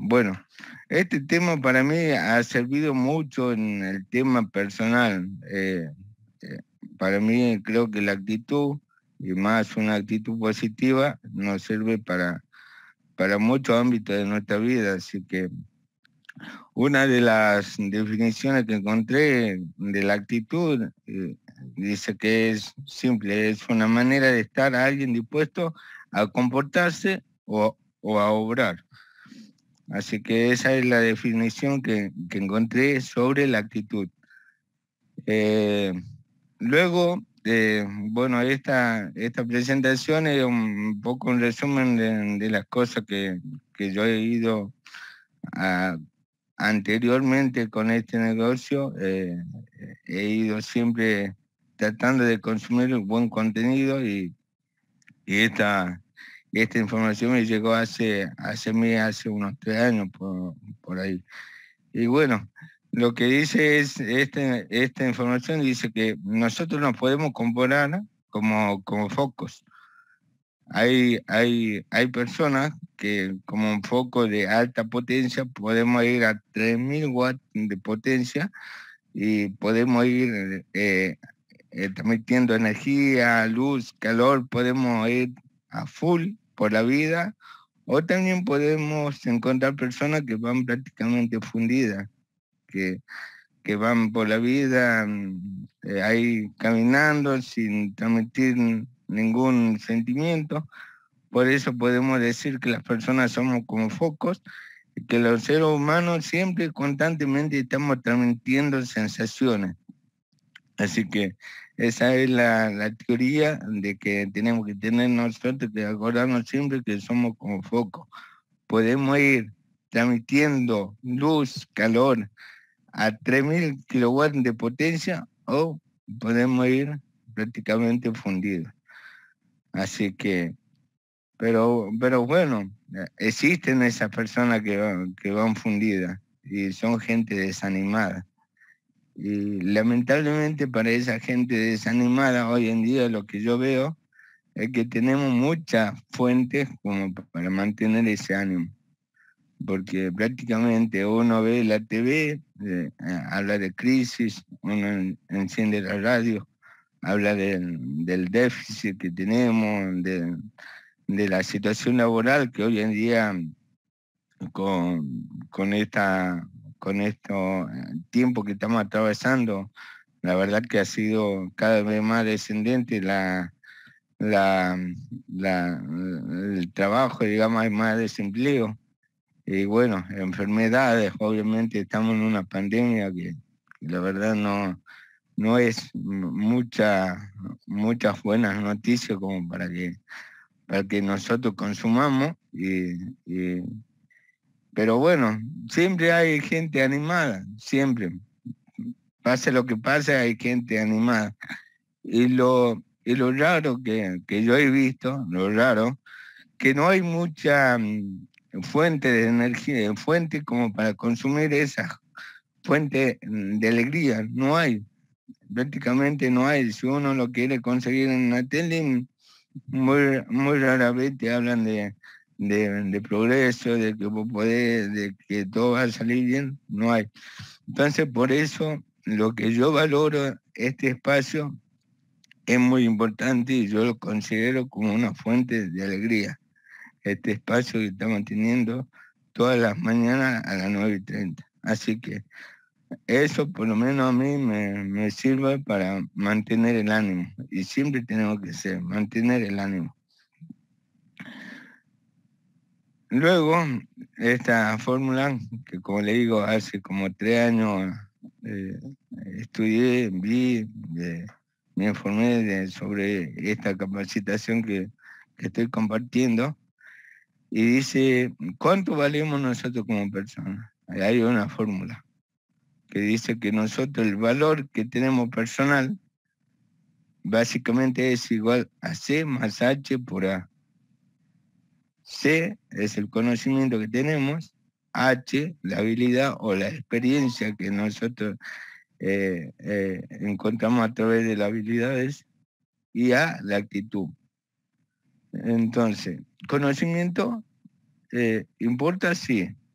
Bueno, este tema para mí ha servido mucho en el tema personal. Eh, para mí creo que la actitud, y más una actitud positiva, nos sirve para muchos ámbitos de nuestra vida. Así que una de las definiciones que encontré de la actitud dice que es simple, es una manera de estar a alguien dispuesto a comportarse o a obrar. Así que esa es la definición que encontré sobre la actitud. Eh, luego, bueno, esta presentación es un poco un resumen de las cosas que yo he ido a, anteriormente con este negocio. He ido siempre tratando de consumir buen contenido y esta información me llegó hace unos 3 años por ahí. Y bueno, lo que dice es, esta información dice que nosotros nos podemos comparar como focos. Hay personas que como un foco de alta potencia podemos ir a 3000 watts de potencia y podemos ir transmitiendo energía, luz, calor, podemos ir a full por la vida, o también podemos encontrar personas que van prácticamente fundidas, que, que van por la vida ahí caminando sin transmitir ningún sentimiento. Por eso podemos decir que las personas somos como focos y que los seres humanos siempre constantemente estamos transmitiendo sensaciones. Así que esa es la teoría de que tenemos que tener nosotros, que acordarnos siempre que somos como focos. Podemos ir transmitiendo luz, calor a 3000 kilowatts de potencia o podemos ir prácticamente fundidos. Así que, pero bueno, existen esas personas que van fundidas y son gente desanimada. Y lamentablemente para esa gente desanimada hoy en día lo que yo veo es que tenemos muchas fuentes como para mantener ese ánimo, porque prácticamente uno ve la TV, habla de crisis, uno enciende la radio, habla del déficit que tenemos, de la situación laboral que hoy en día con con esto tiempo que estamos atravesando, la verdad que ha sido cada vez más descendente la, el trabajo, digamos, hay más desempleo. Y bueno, enfermedades, obviamente estamos en una pandemia que la verdad no es muchas buenas noticias como para que nosotros consumamos. Pero bueno, siempre hay gente animada, siempre. Pase lo que pase, hay gente animada. Y lo raro que yo he visto, lo raro, que no hay mucha fuente de energía, fuente como para consumir esa fuente de alegría, no hay, prácticamente no hay. Si uno lo quiere conseguir en la tele, muy rara vez te hablan de progreso, de que vos podés, de que todo va a salir bien, no hay. Entonces, por eso, lo que yo valoro este espacio es muy importante y yo lo considero como una fuente de alegría. Este espacio que estamos teniendo todas las mañanas a las 9:30. Así que eso por lo menos a mí me sirve para mantener el ánimo. Y siempre tenemos que ser, mantener el ánimo. Luego, esta fórmula, que como le digo, hace como 3 años eh, estudié, vi, me informé sobre esta capacitación que estoy compartiendo, y dice, ¿cuánto valemos nosotros como personas? Hay una fórmula que dice que nosotros el valor que tenemos personal básicamente es igual a C más H por A. C es el conocimiento que tenemos, H, la habilidad o la experiencia que nosotros encontramos a través de las habilidades, y A, la actitud. Entonces, conocimiento importa, sí,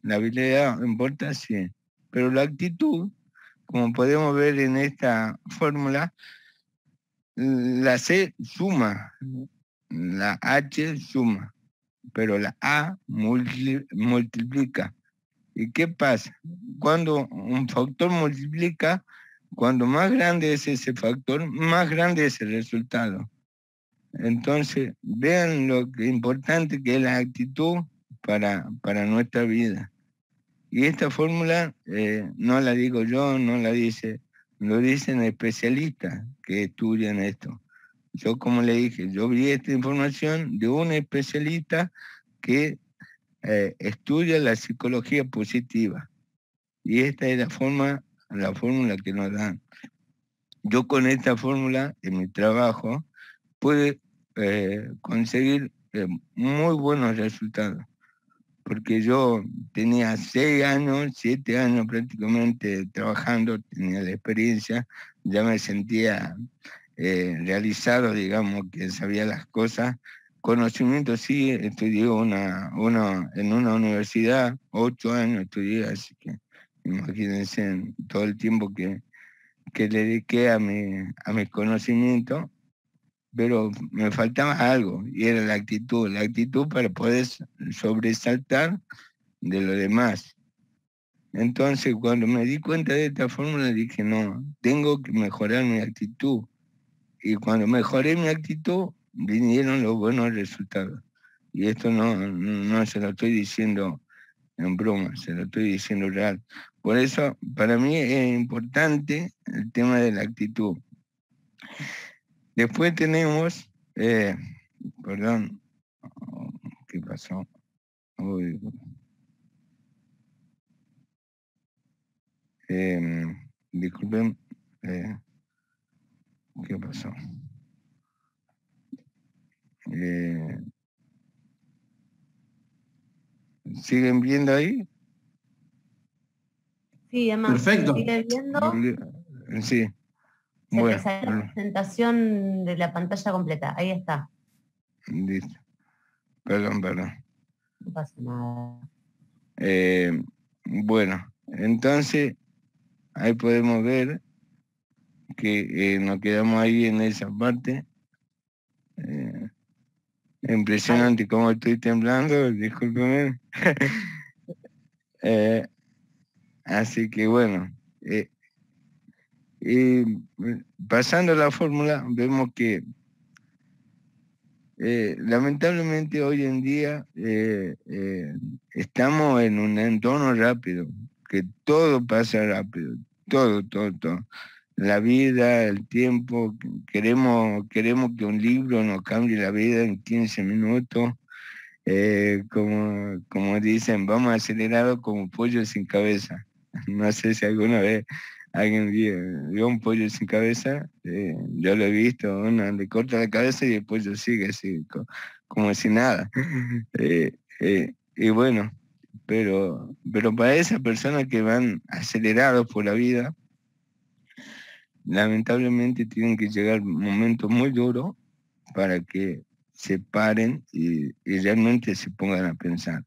La habilidad importa, sí. Pero la actitud, como podemos ver en esta fórmula, la C suma, la H suma, pero la A multiplica. ¿Y qué pasa? Cuando un factor multiplica, cuando más grande es ese factor, más grande es el resultado. Entonces, vean lo que importante que es la actitud para nuestra vida. Y esta fórmula no la digo yo, no la dice, lo dicen especialistas que estudian esto. Yo, como le dije, yo vi esta información de un especialista que estudia la psicología positiva. Y esta es la fórmula que nos dan. Yo con esta fórmula, en mi trabajo, pude conseguir muy buenos resultados. Porque yo tenía 6 años, 7 años prácticamente trabajando, tenía la experiencia, ya me sentía realizado, digamos, que sabía las cosas. Conocimiento sí, estudié en una universidad, 8 años estudié, así que imagínense todo el tiempo que le dediqué a mi conocimiento, pero me faltaba algo, y era la actitud para poder sobresaltar de lo demás. Entonces, cuando me di cuenta de esta fórmula, dije, no, tengo que mejorar mi actitud. Y cuando mejoré mi actitud, vinieron los buenos resultados. Y esto no se lo estoy diciendo en broma, se lo estoy diciendo real. Por eso, para mí es importante el tema de la actitud. Después tenemos, perdón, ¿qué pasó? Uy, disculpen, ¿qué pasó? ¿Siguen viendo ahí? Sí, además, Perfecto. sigue viendo. Sí. Se Bueno, te sale la presentación de la pantalla completa. Ahí está. listo. Perdón. No pasa nada. Bueno, entonces ahí podemos ver que nos quedamos ahí en esa parte. Impresionante cómo estoy temblando, discúlpeme. Así que bueno, pasando la fórmula, vemos que lamentablemente hoy en día estamos en un entorno rápido, que todo pasa rápido, todo. La vida, el tiempo, queremos que un libro nos cambie la vida en 15 minutos, como dicen, vamos acelerados como pollo sin cabeza. No sé si alguna vez alguien vio un pollo sin cabeza, yo lo he visto, uno le corta la cabeza y el pollo sigue así, como si nada. Y bueno, pero para esas personas que van acelerados por la vida, lamentablemente tienen que llegar momentos muy duros para que se paren y realmente se pongan a pensar.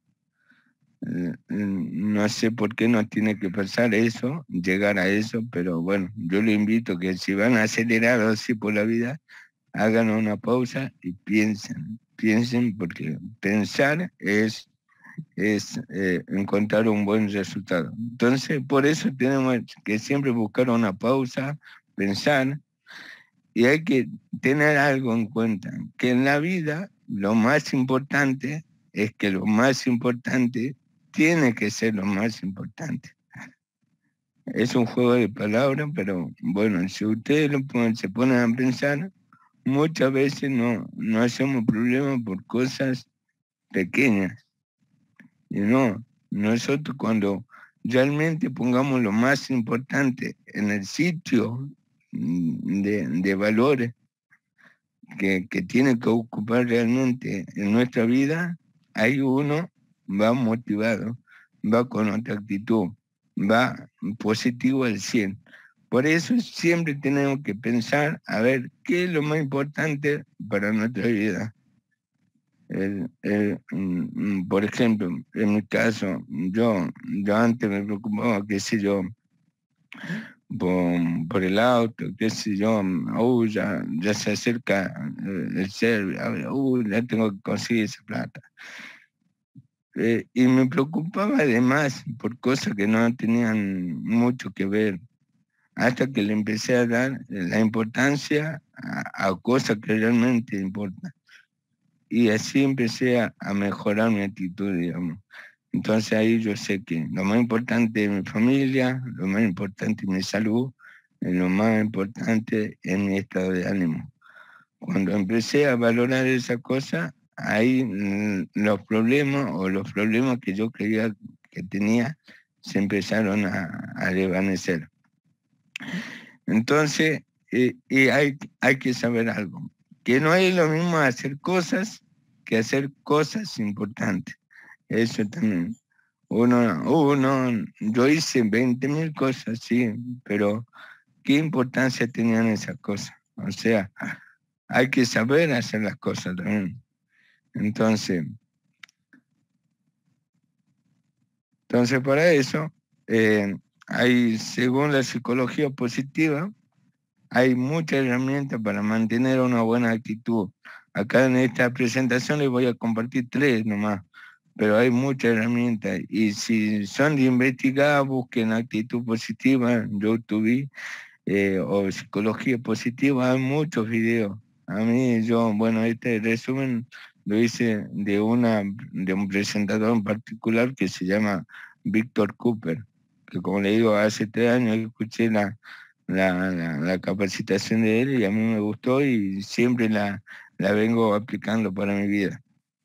No sé por qué nos tiene que pasar eso, llegar a eso, pero bueno, yo le invito que si van acelerados así por la vida, hagan una pausa y piensen porque pensar es encontrar un buen resultado. Entonces, por eso tenemos que siempre buscar una pausa, pensar, y hay que tener algo en cuenta, que en la vida lo más importante es que lo más importante tiene que ser lo más importante. Es un juego de palabras, pero bueno, si ustedes se ponen a pensar, muchas veces no hacemos problemas por cosas pequeñas. Y no, nosotros cuando realmente pongamos lo más importante en el sitio de valores que tiene que ocupar realmente en nuestra vida, ahí uno va motivado, va con otra actitud, va positivo al 100. Por eso siempre tenemos que pensar a ver qué es lo más importante para nuestra vida. Por ejemplo, en mi caso, yo antes me preocupaba, qué sé yo, por el auto, qué sé yo, ya se acerca el ser, ya tengo que conseguir esa plata. Y me preocupaba además por cosas que no tenían mucho que ver, hasta que le empecé a dar la importancia a cosas que realmente importan. Y así empecé a mejorar mi actitud, digamos. Entonces ahí yo sé que lo más importante es mi familia, lo más importante es mi salud, y lo más importante es mi estado de ánimo. Cuando empecé a valorar esa cosa, ahí los problemas que yo creía que tenía se empezaron a desvanecer. Entonces, y hay que saber algo, que no es lo mismo hacer cosas que hacer cosas importantes. Eso también. Yo hice 20.000 cosas, sí, pero ¿qué importancia tenían esas cosas? O sea, hay que saber hacer las cosas también. Entonces, para eso, según la psicología positiva, hay muchas herramientas para mantener una buena actitud. Acá en esta presentación les voy a compartir 3 nomás, pero hay muchas herramientas. Y si son de investigar, busquen actitud positiva en YouTube o psicología positiva, hay muchos videos. A mí, bueno, este resumen lo hice de un presentador en particular que se llama Víctor Cooper, que como le digo, hace 3 años escuché la capacitación de él y a mí me gustó y siempre la vengo aplicando para mi vida.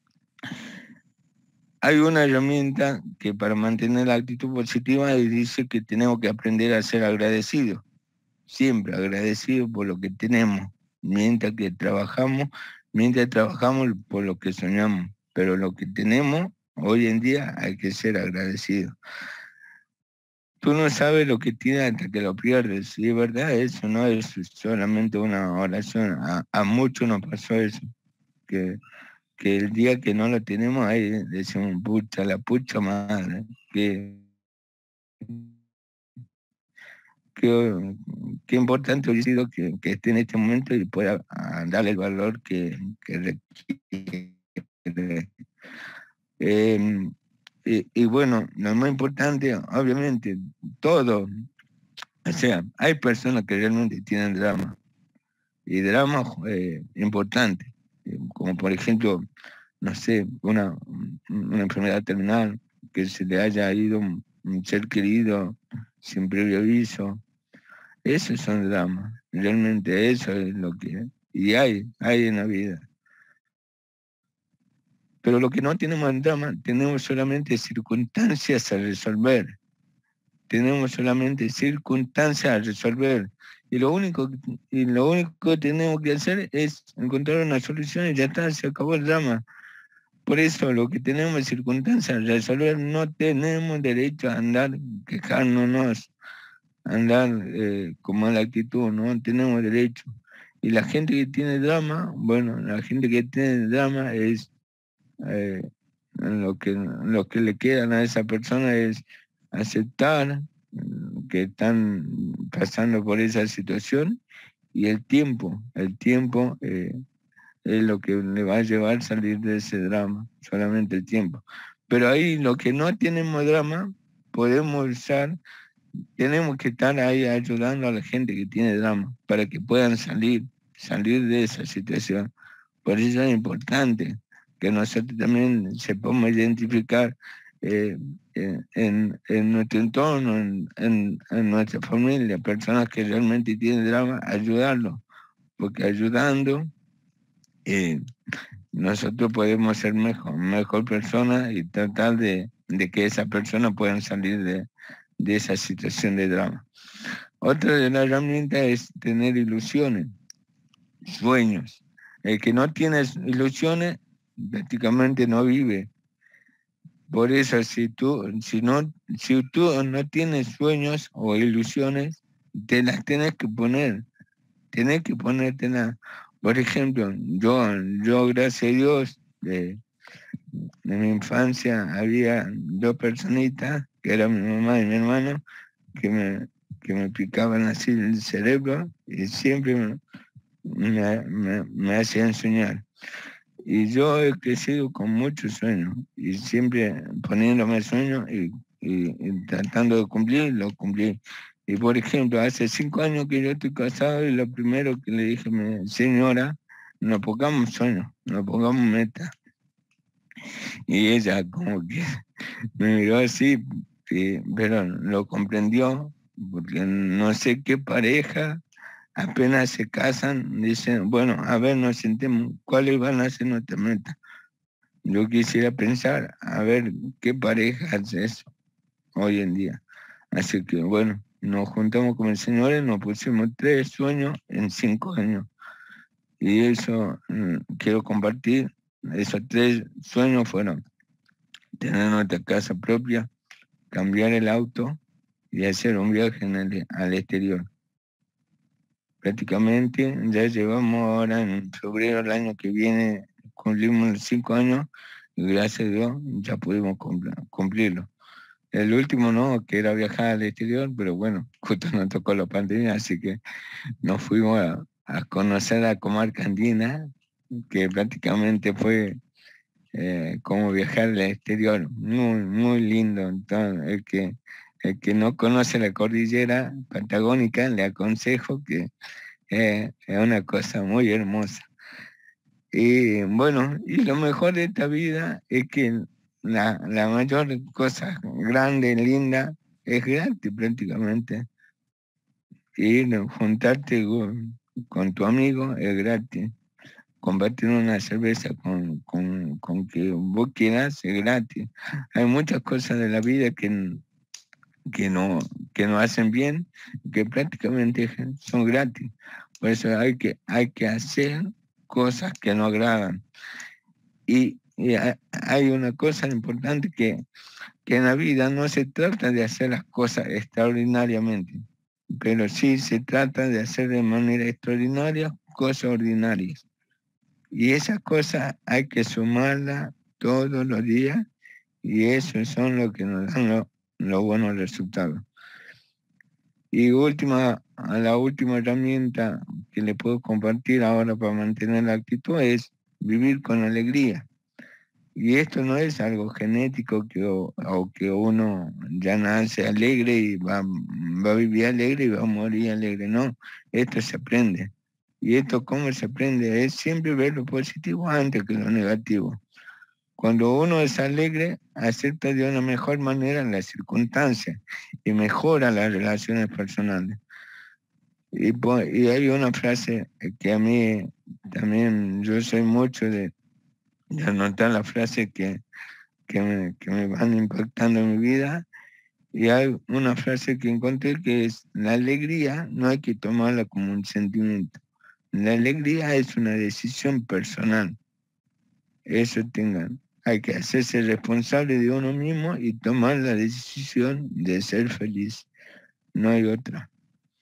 Hay una herramienta que para mantener la actitud positiva dice que tenemos que aprender a ser agradecidos, siempre agradecidos por lo que tenemos, mientras trabajamos por lo que soñamos, pero lo que tenemos hoy en día hay que ser agradecidos. Tú no sabes lo que tienes hasta que lo pierdes. Y es verdad, eso no es solamente una oración. A muchos nos pasó eso. Que el día que no lo tenemos, ahí decimos, pucha, la pucha madre. Qué, qué importante hubiera sido que esté en este momento y pueda darle el valor que requiere. Y bueno, lo más importante, obviamente, todo. O sea, hay personas que realmente tienen drama, y drama importante, como por ejemplo, no sé, una enfermedad terminal, que se le haya ido un ser querido sin previo aviso. Esos son dramas, realmente eso es lo que y hay en la vida. Pero lo que no tenemos en drama, tenemos solamente circunstancias a resolver. Tenemos solamente circunstancias a resolver. Y lo único que tenemos que hacer es encontrar una solución y ya está, se acabó el drama. Por eso lo que tenemos es circunstancias a resolver, no tenemos derecho a andar quejándonos, a andar con mala actitud, no tenemos derecho. Y la gente que tiene drama, bueno, la gente que tiene drama es eh, lo que le quedan a esa persona es aceptar que están pasando por esa situación y el tiempo es lo que le va a llevar a salir de ese drama, solamente el tiempo. Pero ahí lo que no tenemos drama, podemos usar, tenemos que estar ahí ayudando a la gente que tiene drama para que puedan salir de esa situación. Por eso es importante que nosotros también sepamos identificar eh, en nuestro entorno, en nuestra familia, personas que realmente tienen drama, ayudarlos, porque ayudando eh, nosotros podemos ser mejor persona y tratar de que esa persona pueda salir de esa situación de drama. Otra de las herramientas es tener ilusiones, sueños. El que no tiene ilusiones prácticamente no vive. Por eso, si tú no tienes sueños o ilusiones, te las tienes que poner. Tienes que ponértelas. Por ejemplo, yo gracias a Dios, de mi infancia había dos personitas, que eran mi mamá y mi hermano, que me picaban así el cerebro y siempre me hacían soñar. Y yo he crecido con muchos sueños y siempre poniéndome sueños y tratando de cumplir, lo cumplí. Y por ejemplo, hace 5 años que yo estoy casado y lo primero que le dije a mi señora, nos pongamos sueños, nos pongamos metas. Y ella como que me miró así, pero lo comprendió, porque no sé qué pareja apenas se casan, dicen, bueno, a ver, nos sentemos, ¿cuáles van a ser nuestras metas? Yo quisiera pensar, a ver, ¿qué pareja hace eso hoy en día? Así que, bueno, nos juntamos con el Señor y nos pusimos 3 sueños en 5 años. Y eso quiero compartir. Esos 3 sueños fueron tener nuestra casa propia, cambiar el auto y hacer un viaje al exterior. Prácticamente ya llevamos ahora en febrero del año que viene, cumplimos los 5 años y gracias a Dios ya pudimos cumplirlo. El último no, que era viajar al exterior, pero bueno, justo nos tocó la pandemia, así que nos fuimos a conocer la comarca andina, que prácticamente fue como viajar al exterior, muy, muy lindo. Entonces, el que no conoce la cordillera patagónica, le aconsejo que es una cosa muy hermosa. Y bueno, y lo mejor de esta vida es que la mayor cosa grande, linda, es gratis prácticamente. Ir, juntarte con tu amigo es gratis. Compartir una cerveza con que vos quieras es gratis. Hay muchas cosas de la vida que no, que no hacen bien, que prácticamente son gratis. Por eso hay que hacer cosas que no agradan. Y hay una cosa importante que en la vida no se trata de hacer las cosas extraordinariamente, pero sí se trata de hacer de manera extraordinaria cosas ordinarias. Y esas cosas hay que sumarlas todos los días y eso son lo que nos dan los buenos resultados. Y la última herramienta que le puedo compartir ahora para mantener la actitud es vivir con alegría. Y esto no es algo genético o que uno ya nace alegre y va a vivir alegre y va a morir alegre. No, esto se aprende. Y esto, ¿cómo se aprende? Es siempre ver lo positivo antes que lo negativo. Cuando uno es alegre, acepta de una mejor manera las circunstancias y mejora las relaciones personales. Y hay una frase que a mí también, yo soy mucho de anotar las frases que me van impactando en mi vida. Y hay una frase que encontré que es, la alegría no hay que tomarla como un sentimiento. La alegría es una decisión personal. Eso tengan. Hay que hacerse responsable de uno mismo y tomar la decisión de ser feliz. No hay otra.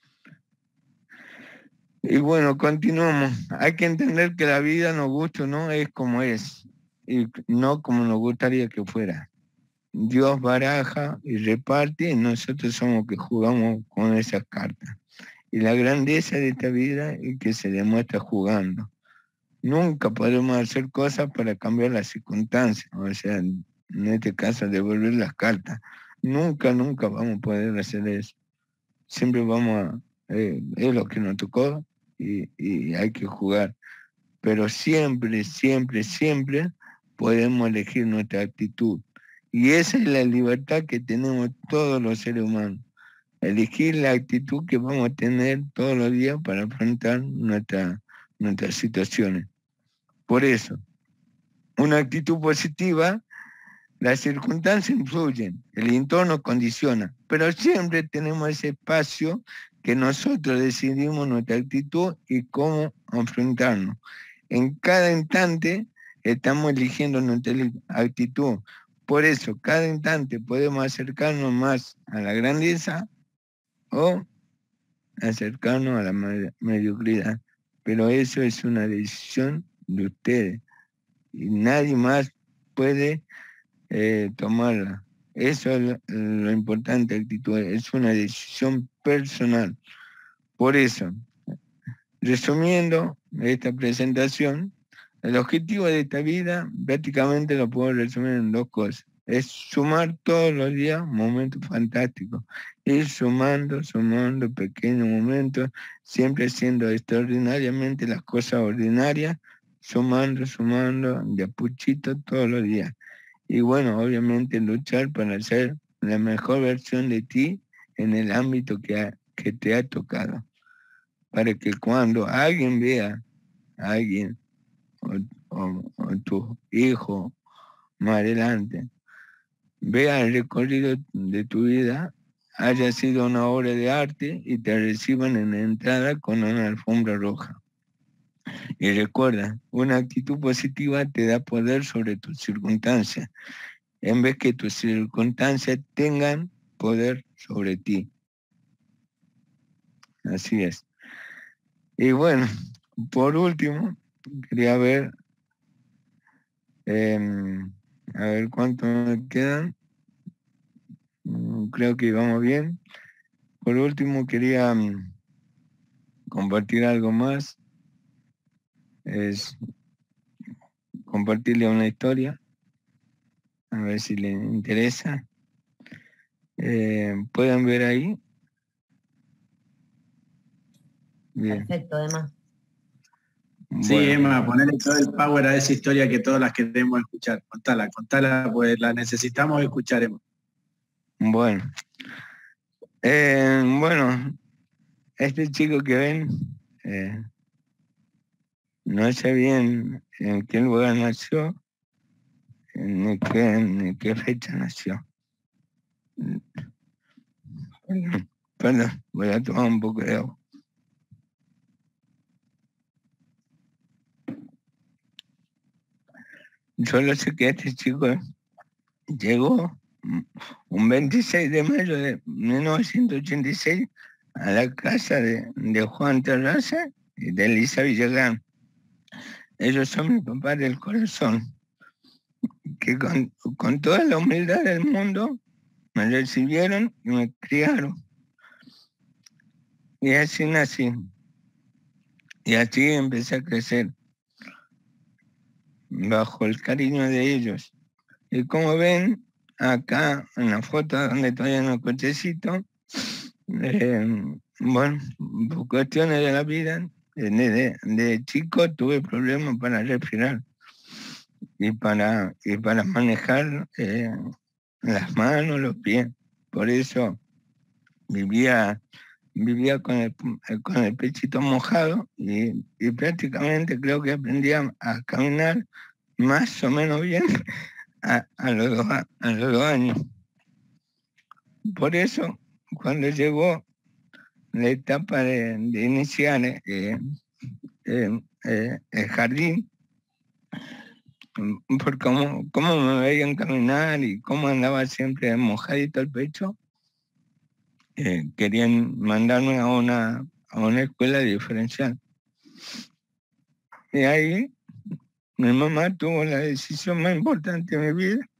Y bueno, continuamos. Hay que entender que la vida, nos gusta o no, es como es. Y no como nos gustaría que fuera. Dios baraja y reparte y nosotros somos que jugamos con esas cartas. Y la grandeza de esta vida es que se demuestra jugando. Nunca podemos hacer cosas para cambiar las circunstancias, o sea, en este caso devolver las cartas. Nunca, nunca vamos a poder hacer eso. Siempre es lo que nos tocó y hay que jugar. Pero siempre, siempre, siempre podemos elegir nuestra actitud. Y esa es la libertad que tenemos todos los seres humanos. Elegir la actitud que vamos a tener todos los días para afrontar nuestras situaciones. Por eso, una actitud positiva, las circunstancias influyen, el entorno condiciona, pero siempre tenemos ese espacio que nosotros decidimos nuestra actitud y cómo enfrentarnos. En cada instante estamos eligiendo nuestra actitud. Por eso, cada instante podemos acercarnos más a la grandeza o acercarnos a la mediocridad. Pero eso es una decisión de ustedes. y nadie más puede tomarla. Eso es lo importante, actitud, es una decisión personal. Por eso, resumiendo esta presentación, el objetivo de esta vida prácticamente lo puedo resumir en dos cosas. Es sumar todos los días momentos fantásticos. Ir sumando, sumando pequeños momentos, siempre haciendo extraordinariamente las cosas ordinarias, sumando, sumando, de a poquito todos los días. Y bueno, obviamente luchar para ser la mejor versión de ti en el ámbito que te ha tocado. Para que cuando alguien vea a alguien, o tu hijo más adelante, vea el recorrido de tu vida, haya sido una obra de arte y te reciban en la entrada con una alfombra roja. Y recuerda, una actitud positiva te da poder sobre tus circunstancias, en vez que tus circunstancias tengan poder sobre ti. Así es. Y bueno, por último, quería ver, a ver cuánto me quedan. Creo que vamos bien. Por último, quería compartir algo más. Es compartirle una historia, a ver si le interesa. ¿Pueden ver ahí? Bien. Perfecto, además. Sí, bueno. Emma, ponerle todo el power a esa historia que todas las queremos escuchar. Contala, pues la necesitamos escuchar, Emma. Bueno. Bueno, este chico que ven, no sé bien en qué lugar nació, ni qué fecha nació. Perdón, voy a tomar un poco de agua. Solo sé que este chico llegó un 26 de mayo de 1986 a la casa de Juan Terraza y de Elisa Villagrán. Ellos son mi papá del corazón, que con toda la humildad del mundo me recibieron y me criaron. Y así nací. Y así empecé a crecer, bajo el cariño de ellos. Y como ven, acá en la foto donde estoy en el cochecito, bueno, por cuestiones de la vida, de chico tuve problemas para respirar y para manejar las manos, los pies. Por eso vivía con el pechito mojado y prácticamente creo que aprendí a caminar más o menos bien a los 2 años. Por eso, cuando llegó la etapa de iniciar el jardín, por cómo me veían caminar y cómo andaba siempre mojadito el pecho, querían mandarme a una escuela diferencial. Y ahí mi mamá tuvo la decisión más importante de mi vida,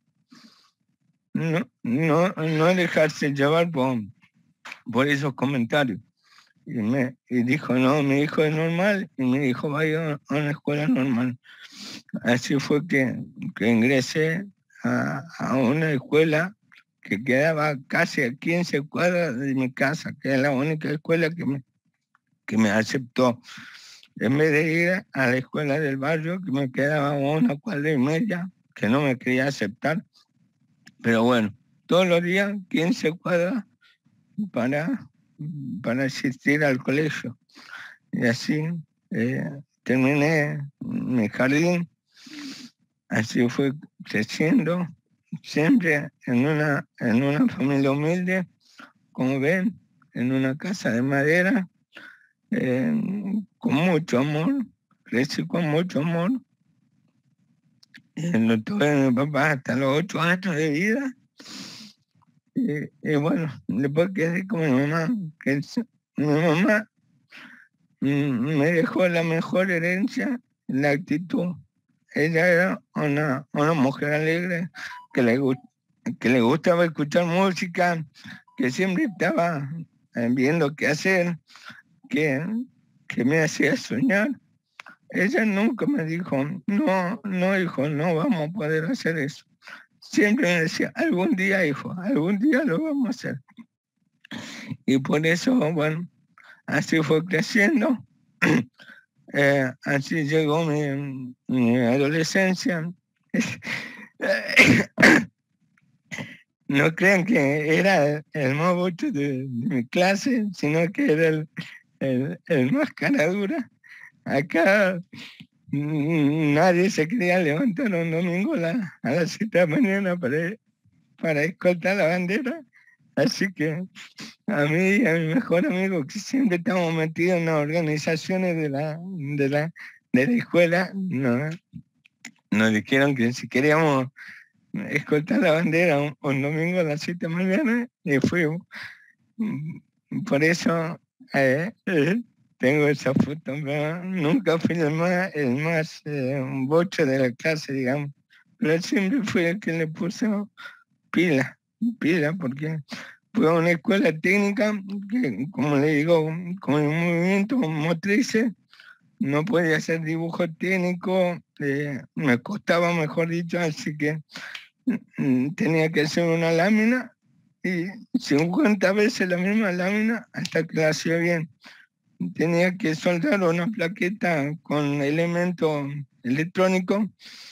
no dejarse llevar por esos comentarios. Y dijo, no, mi hijo es normal y mi hijo va a ir a una escuela normal. Así fue que ingresé a una escuela que quedaba casi a 15 cuadras de mi casa, que es la única escuela que me aceptó. En vez de ir a la escuela del barrio, que me quedaba a 1,5 cuadras, que no me quería aceptar. Pero bueno, todos los días 15 cuadras para asistir al colegio. Y así terminé mi jardín. Así fue creciendo, siempre en una familia humilde, como ven, en una casa de madera, con mucho amor, crecí con mucho amor. Lo tuve mi papá hasta los 8 años de vida. Y bueno, después quedé con mi mamá, mi mamá me dejó la mejor herencia, la actitud. ella era una mujer alegre que le gustaba escuchar música, que siempre estaba viendo qué hacer, que, que me hacía soñar. Ella nunca me dijo, no, hijo, no vamos a poder hacer eso. Siempre me decía, algún día, hijo, algún día lo vamos a hacer. Y por eso, bueno, así fue creciendo. Así llegó mi adolescencia. No crean que era el más bocho de mi clase, sino que era el más cara dura. Acá nadie se quería levantar un domingo a las 7 de la mañana para escoltar la bandera. Así que a mí y a mi mejor amigo, que siempre estamos metidos en las organizaciones de la escuela, nos dijeron que si queríamos escoltar la bandera un domingo a las 7 de la mañana, y fuimos. Por eso tengo esa foto, pero nunca fui el más bocho de la clase, digamos. Pero siempre fui el que le puso pila, porque fue una escuela técnica que, como le digo, con el movimiento motrices, no podía hacer dibujo técnico, me costaba, mejor dicho, así que tenía que hacer una lámina y 50 veces la misma lámina hasta que la hacía bien. Tenía que soldar una plaqueta con elementos electrónicos.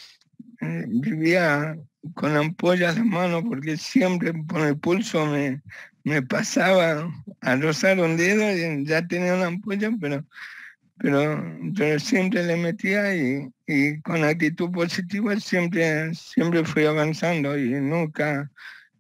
Vivía con ampollas de mano porque siempre por el pulso me pasaba a rozar un dedo y ya tenía una ampolla, pero siempre le metía y con actitud positiva siempre fui avanzando y nunca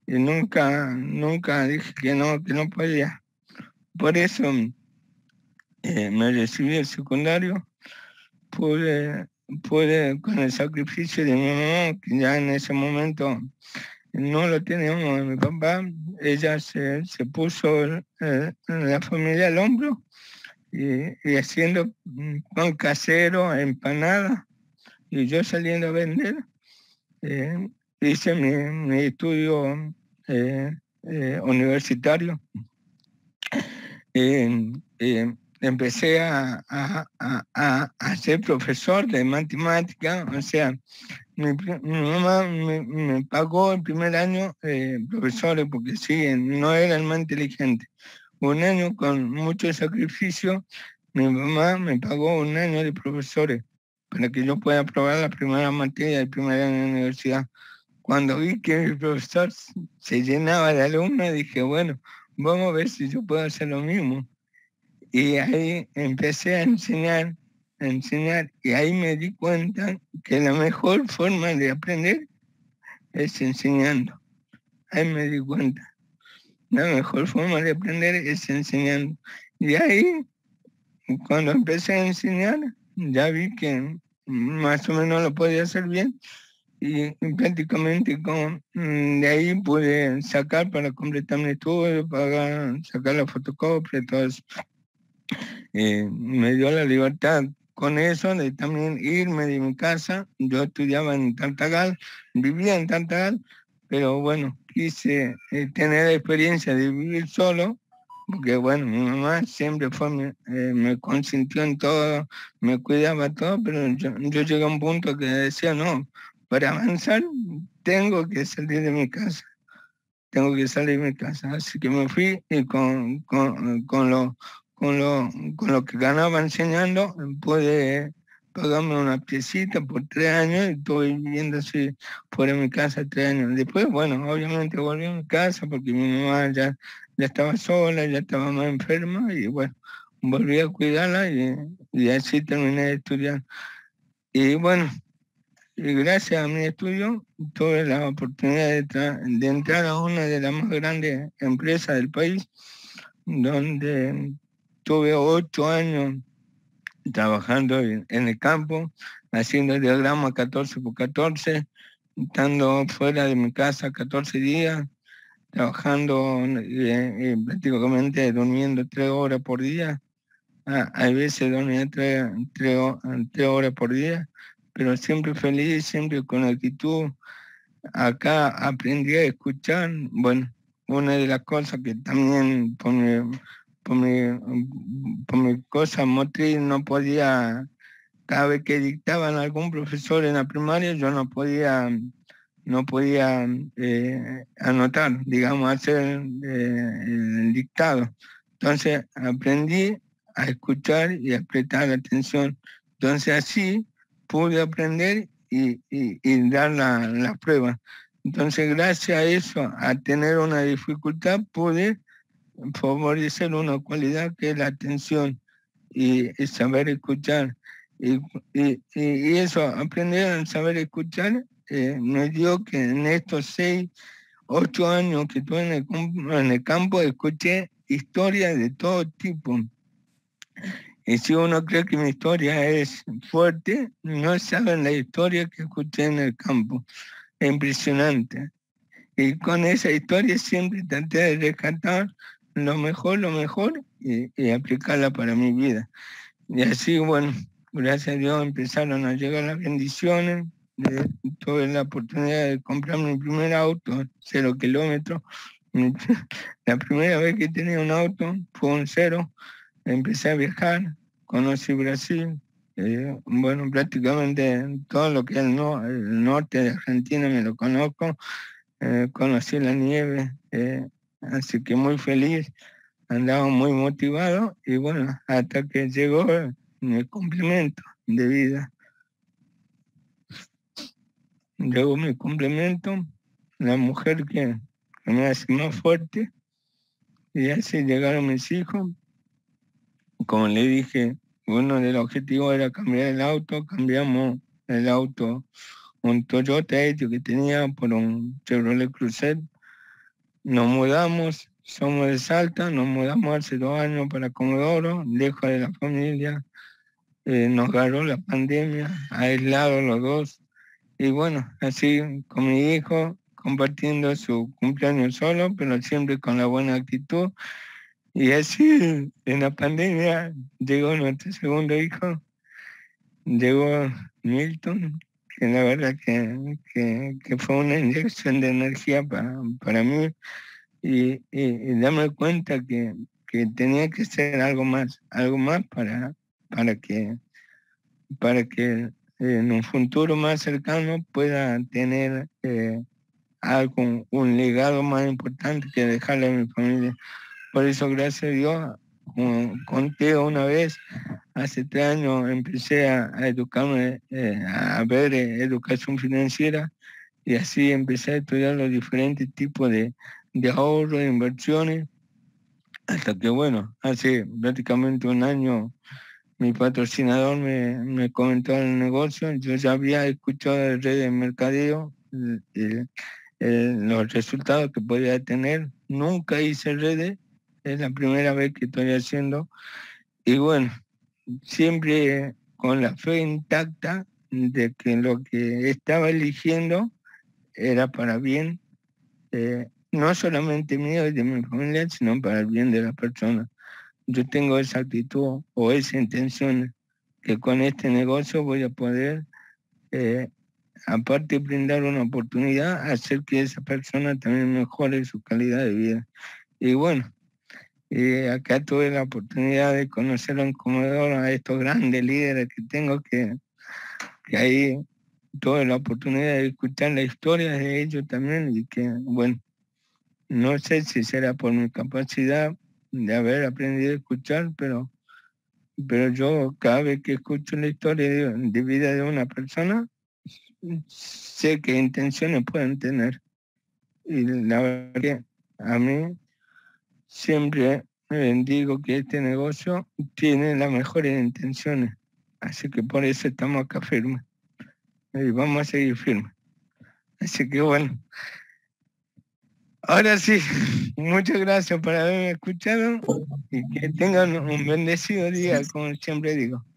dije que no podía. Por eso me recibí el secundario, pude con el sacrificio de mi mamá, que ya en ese momento no lo teníamos, mi papá, ella se puso la familia al hombro y haciendo pan casero, empanada, y yo saliendo a vender, hice mi estudio universitario. Empecé a ser profesor de matemática, o sea, mi mamá me pagó el primer año profesores, porque sí, no era el más inteligente. Un año con mucho sacrificio, mi mamá me pagó un año de profesores para que yo pueda aprobar la primera materia del primer año de la universidad. Cuando vi que mi profesor se llenaba de alumnos, dije, bueno, vamos a ver si yo puedo hacer lo mismo. Y ahí empecé a enseñar, y ahí me di cuenta que la mejor forma de aprender es enseñando. Ahí me di cuenta. La mejor forma de aprender es enseñando. Y ahí, cuando empecé a enseñar, ya vi que más o menos lo podía hacer bien. Y prácticamente de ahí pude sacar para completar mi estudio, sacar la fotocopia, todo eso. Me dio la libertad con eso de también irme de mi casa. Yo estudiaba en Tartagal, vivía en Tartagal, pero bueno, quise tener la experiencia de vivir solo, porque bueno, mi mamá siempre me consintió en todo, me cuidaba todo, pero yo llegué a un punto que decía, no, para avanzar tengo que salir de mi casa. Así que me fui y con lo que ganaba enseñando, pude pagarme una piecita por 3 años y estuve viviendo así fuera de mi casa 3 años. Después, bueno, obviamente volví a mi casa porque mi mamá ya estaba sola, ya estaba más enferma y bueno, volví a cuidarla y así terminé de estudiar. Y bueno, y gracias a mi estudio tuve la oportunidad de entrar a una de las más grandes empresas del país, donde tuve 8 años trabajando en el campo, haciendo el diagrama 14x14, estando fuera de mi casa 14 días, trabajando prácticamente durmiendo 3 horas por día. Hay veces dormía 3 horas por día, pero siempre feliz, siempre con actitud. Acá aprendí a escuchar. Bueno, una de las cosas que también por mi cosa motriz no podía, cada vez que dictaban algún profesor en la primaria, yo no podía anotar, digamos, hacer el dictado. Entonces aprendí a escuchar y a prestar atención. Entonces así pude aprender y dar la prueba. Entonces gracias a eso, a tener una dificultad, pude favorecer una cualidad que es la atención y saber escuchar. Y eso, aprender a saber escuchar, me dio que en estos 6, 8 años que estuve en el campo, escuché historias de todo tipo. Y si uno cree que mi historia es fuerte, no saben la historia que escuché en el campo. Es impresionante. Y con esa historia siempre traté de rescatar lo mejor y aplicarla para mi vida. Y así, bueno, gracias a Dios empezaron a llegar las bendiciones. Tuve la oportunidad de comprar mi primer auto, 0 kilómetros. La primera vez que tenía un auto fue un 0. Empecé a viajar, conocí Brasil. Bueno, prácticamente todo lo que es el norte de Argentina me lo conozco. Conocí la nieve, así que muy feliz, andaba muy motivado y bueno, hasta que llegó mi complemento de vida. Llegó mi complemento, la mujer que me hace más fuerte, y así llegaron mis hijos. Como le dije, uno de los objetivos era cambiar el auto, cambiamos el auto, un Toyota Etios que tenía por un Chevrolet Cruzeiro. Nos mudamos, somos de Salta, nos mudamos hace 2 años para Comodoro, lejos de la familia. Nos agarró la pandemia, aislados los dos. Y bueno, así con mi hijo, compartiendo su cumpleaños solo, pero siempre con la buena actitud. Y así en la pandemia llegó nuestro segundo hijo, llegó Milton, que la verdad que fue una inyección de energía para mí. Y darme cuenta que tenía que ser algo más para que en un futuro más cercano pueda tener algo, un legado más importante que dejarle a mi familia. Por eso, gracias a Dios, conté una vez, hace 3 años empecé a educarme, a ver educación financiera, y así empecé a estudiar los diferentes tipos de ahorro, de inversiones, hasta que bueno, hace prácticamente 1 año mi patrocinador me comentó el negocio. Yo ya había escuchado de redes de mercadeo, los resultados que podía tener. Nunca hice redes, es la primera vez que estoy haciendo. Y bueno, siempre con la fe intacta de que lo que estaba eligiendo era para bien, no solamente mío y de mi familia, sino para el bien de las personas. Yo tengo esa actitud o esa intención, que con este negocio voy a poder, aparte de brindar una oportunidad, hacer que esa persona también mejore su calidad de vida. Y bueno, acá tuve la oportunidad de conocer en Comodoro a estos grandes líderes que tengo, que ahí tuve la oportunidad de escuchar la historia de ellos también, y que bueno, no sé si será por mi capacidad de haber aprendido a escuchar, pero yo cada vez que escucho la historia de vida de una persona, sé qué intenciones pueden tener. Y la verdad que a mí siempre digo que este negocio tiene las mejores intenciones. Así que por eso estamos acá firmes. Y vamos a seguir firmes. Así que bueno. Ahora sí, muchas gracias por haberme escuchado y que tengan un bendecido día, como siempre digo.